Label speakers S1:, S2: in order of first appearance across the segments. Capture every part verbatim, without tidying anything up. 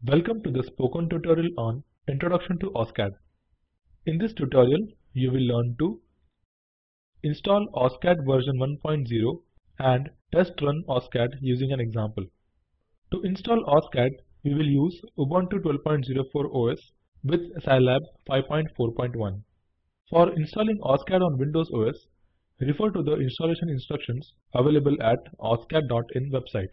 S1: Welcome to the spoken tutorial on Introduction to OSCAD. In this tutorial, you will learn to install OSCAD version one point zero and test run OSCAD using an example. To install OSCAD, we will use Ubuntu twelve point zero four O S with Scilab five point four point one. For installing OSCAD on Windows O S, refer to the installation instructions available at oscad dot in website.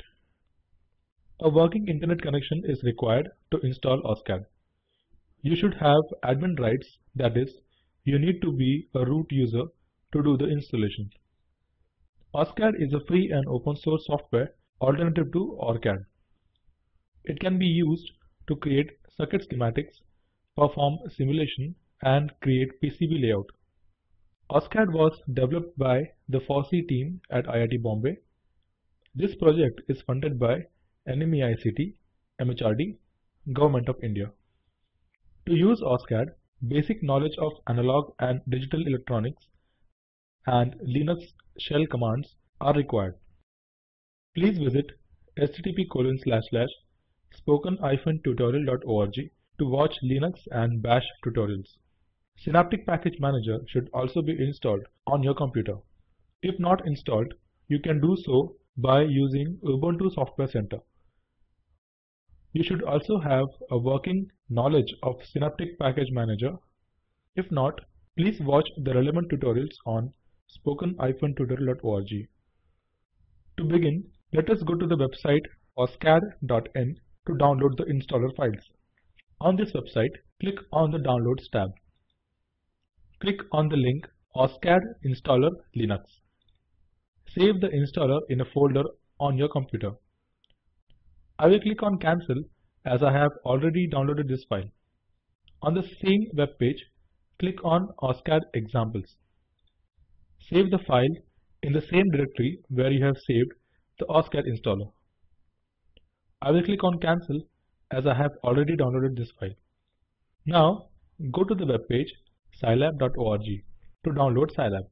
S1: A working internet connection is required to install OSCAD. You should have admin rights, that is, you need to be a root user to do the installation. OSCAD is a free and open source software alternative to ORCAD. It can be used to create circuit schematics, perform simulation, and create P C B layout. OSCAD was developed by the FOSSEE team at I I T Bombay. This project is funded by N M E I C T, M H R D, Government of India. To use OSCAD, basic knowledge of analog and digital electronics and Linux shell commands are required. Please visit h t t p colon slash slash spoken tutorial dot org to watch Linux and Bash tutorials. Synaptic Package Manager should also be installed on your computer. If not installed, you can do so by using Ubuntu Software Center. You should also have a working knowledge of Synaptic Package Manager. If not, please watch the relevant tutorials on spoken tutorial dot org. To begin, let us go to the website oscad dot in to download the installer files. On this website, click on the Downloads tab. Click on the link OSCAD Installer Linux. Save the installer in a folder on your computer. I will click on Cancel as I have already downloaded this file. On the same web page, click on OSCAD Examples. Save the file in the same directory where you have saved the OSCAD installer. I will click on Cancel as I have already downloaded this file. Now, go to the web page scilab dot org to download Scilab.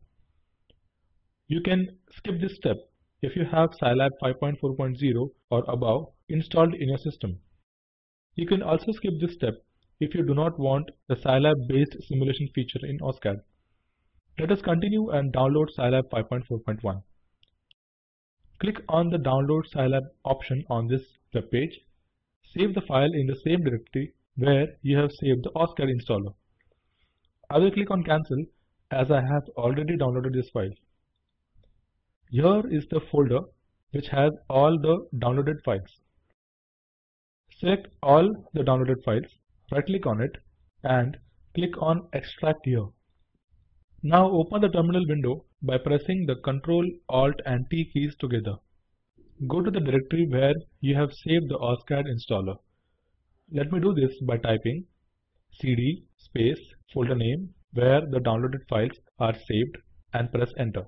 S1: You can skip this step if you have Scilab five point four point zero or above installed in your system. You can also skip this step if you do not want the Scilab-based simulation feature in OSCAD. Let us continue and download Scilab five point four point one. Click on the Download Scilab option on this web page. Save the file in the same directory where you have saved the OSCAD installer. I will click on Cancel as I have already downloaded this file. Here is the folder which has all the downloaded files. Select all the downloaded files, right click on it and click on Extract here. Now open the terminal window by pressing the Ctrl, Alt and T keys together. Go to the directory where you have saved the OSCAD installer. Let me do this by typing cd space folder name where the downloaded files are saved and press enter.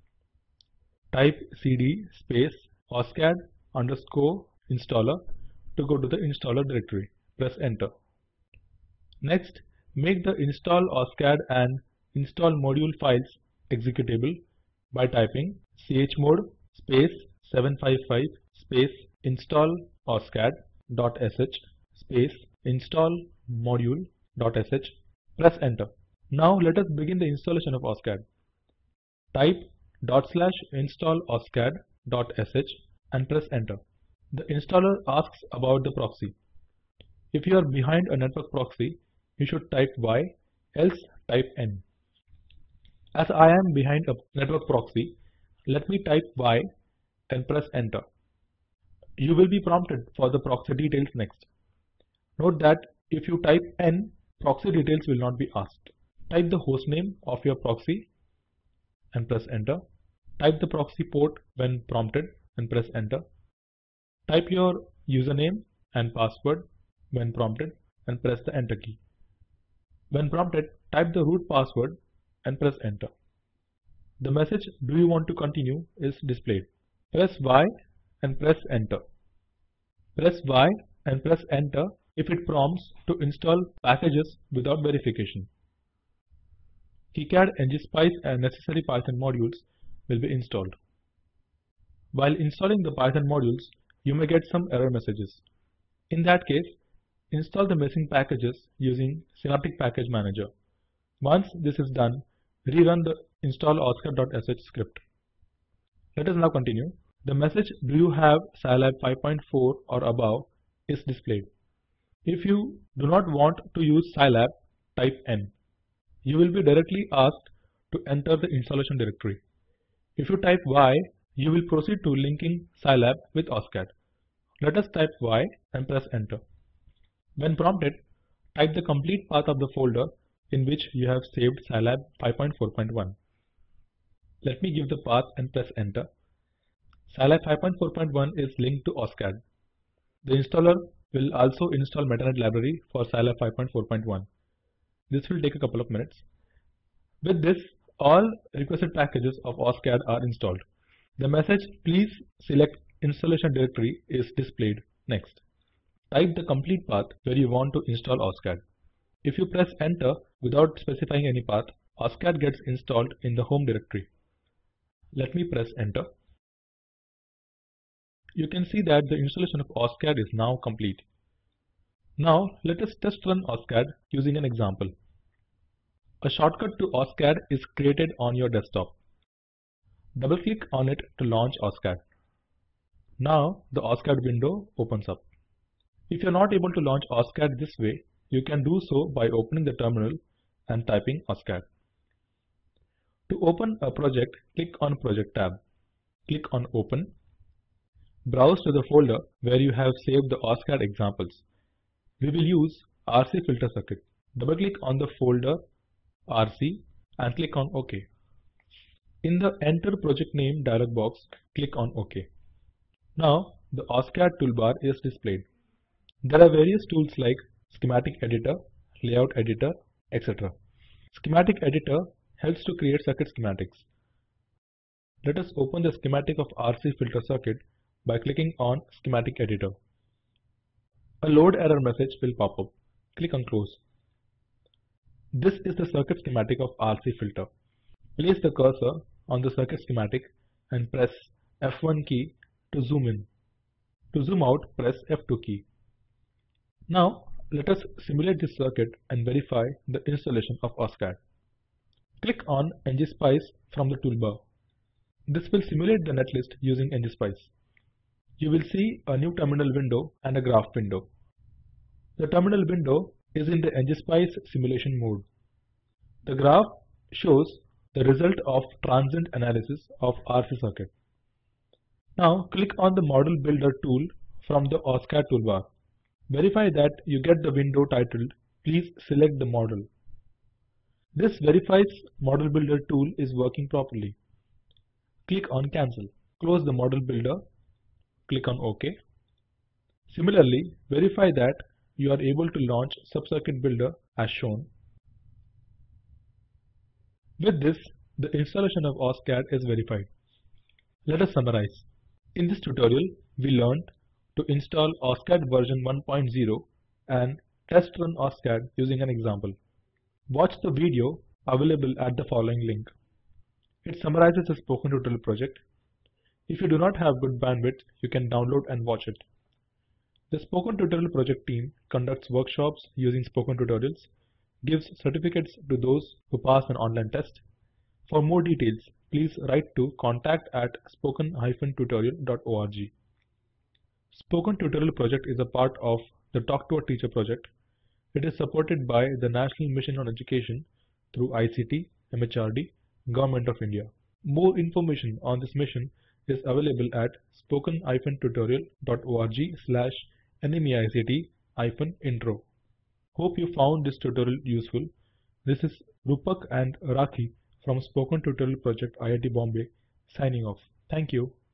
S1: Type cd space OSCAD underscore installer to go to the installer directory. Press enter. Next, make the install OSCAD and install module files executable by typing chmod space seven five five space install oscad dot sh space install module dot sh. Press enter. Now let us begin the installation of OSCAD. Type dot slash install oscad dot sh and press enter. The installer asks about the proxy. If you are behind a network proxy, you should type Y, else type N. As I am behind a network proxy, let me type Y and press enter. You will be prompted for the proxy details next. Note that if you type N, proxy details will not be asked. Type the hostname of your proxy and press enter. Type the proxy port when prompted and press enter. Type your username and password when prompted and press the enter key. When prompted, type the root password and press enter. The message "Do you want to continue?" is displayed. Press Y and press enter. Press Y and press enter if it prompts to install packages without verification. KiCad, ngSpice and necessary Python modules will be installed. While installing the Python modules, you may get some error messages. In that case, install the missing packages using Synaptic Package Manager. Once this is done, rerun the install oscad.sh script. Let us now continue. The message "Do you have Scilab five point four or above" is displayed. If you do not want to use Scilab, type N. You will be directly asked to enter the installation directory. If you type Y, you will proceed to linking Scilab with OSCAD. Let us type Y and press enter. When prompted, type the complete path of the folder in which you have saved Scilab five point four point one. Let me give the path and press enter. Scilab five point four point one is linked to OSCAD. The installer will also install MetaNet library for Scilab five point four point one. This will take a couple of minutes. With this, all requested packages of OSCAD are installed. The message "Please select installation directory" is displayed next. Type the complete path where you want to install OSCAD. If you press enter without specifying any path, OSCAD gets installed in the home directory. Let me press enter. You can see that the installation of OSCAD is now complete. Now let us test run OSCAD using an example. A shortcut to OSCAD is created on your desktop. Double-click on it to launch OSCAD. Now the OSCAD window opens up. If you are not able to launch OSCAD this way, you can do so by opening the terminal and typing OSCAD. To open a project, click on Project tab. Click on Open. Browse to the folder where you have saved the OSCAD examples. We will use R C filter circuit. Double-click on the folder R C and click on OK. In the Enter Project Name dialog box, click on OK. Now the OSCAD toolbar is displayed. There are various tools like Schematic Editor, Layout Editor, et cetera. Schematic Editor helps to create circuit schematics. Let us open the schematic of R C filter circuit by clicking on Schematic Editor. A load error message will pop up. Click on Close. This is the circuit schematic of R C filter. Place the cursor on the circuit schematic and press F one key to zoom in. To zoom out, press F two key. Now let us simulate this circuit and verify the installation of OSCAD. Click on ngSpice from the toolbar. This will simulate the netlist using ngSpice. You will see a new terminal window and a graph window. The terminal window is in the ngSpice simulation mode. The graph shows the result of transient analysis of R C circuit. Now click on the Model Builder tool from the OSCAD toolbar. Verify that you get the window titled "Please select the model." This verifies Model Builder tool is working properly. Click on Cancel. Close the Model Builder. Click on OK. Similarly, verify that you are able to launch Subcircuit Builder as shown. With this, the installation of OSCAD is verified. Let us summarize. In this tutorial, we learned to install OSCAD version one point zero and test run OSCAD using an example. Watch the video available at the following link. It summarizes the spoken tutorial project. If you do not have good bandwidth, you can download and watch it. The Spoken Tutorial project team conducts workshops using spoken tutorials, gives certificates to those who pass an online test. For more details, please write to contact at spoken dash tutorial dot org. Spoken Tutorial project is a part of the Talk to a Teacher project. It is supported by the National Mission on Education through I C T, M H R D, Government of India. More information on this mission is available at spoken dash tutorial dot org slash nmeict hyphen intro. Hope you found this tutorial useful. This is Rupak and Rakhi from Spoken Tutorial Project I I T Bombay signing off. Thank you.